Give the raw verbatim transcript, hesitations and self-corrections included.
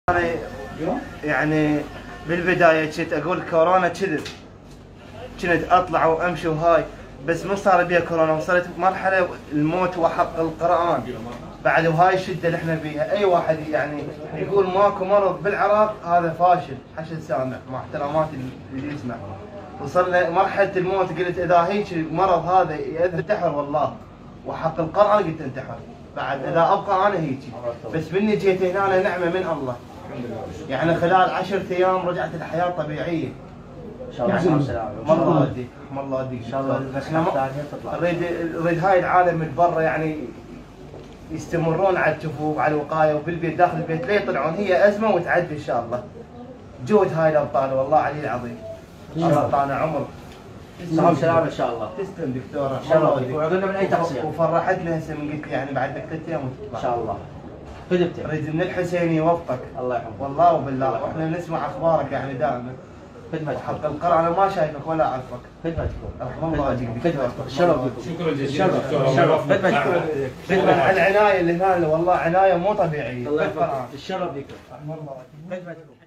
أنا يعني بالبداية كنت أقول كورونا كذب، كنت أطلع وأمشي وهاي، بس من صار بيها كورونا وصلت مرحلة الموت وحق القرآن بعد، وهاي الشدة اللي احنا فيها. أي واحد يعني يقول ماكو مرض بالعراق هذا فاشل، حشد سامع مع احترامات اللي يسمع. وصلنا مرحلة الموت، قلت إذا هيك المرض هذا انتحر والله، وحق القرآن قلت انتحر بعد إذا أبقى أنا هيك. بس مني جيت هنا نعمة من الله، يعني خلال عشرة ايام رجعت الحياه طبيعيه ان شاء الله. يعني الله وديك الله وديك ان شاء الله. احنا نريد نريد هاي العالم من برا يعني يستمرون على الجفوف على الوقايه، وبالبيت داخل البيت لا يطلعون، هي ازمه وتعدي ان شاء الله. جهد هاي الابطال والله علي العظيم، الله اعطانا عمر. صحة سلامة ان شاء الله. تسلم دكتوره ان شاء الله، وعقولنا من اي تقصير. وفرحتنا هسه من قلت يعني بعد ثلاث ايام ان شاء الله. خدمتك. اريد من الحسين يوفقك الله يحفظك والله وبالله، واحنا نسمع اخبارك يعني دائما. خدمتك. حق القرآن انا ما شايفك ولا اعرفك. خدمتك. رحم الله وجهك. خدمتك. الشرف بكم. شكرا جزيلا. الشرف. الشرف. خدمتك. خدمة على العناية اللي هنا والله عناية مو طبيعية. الله يحفظك. الشرف بكم. رحم الله وجهك. خدمتكم.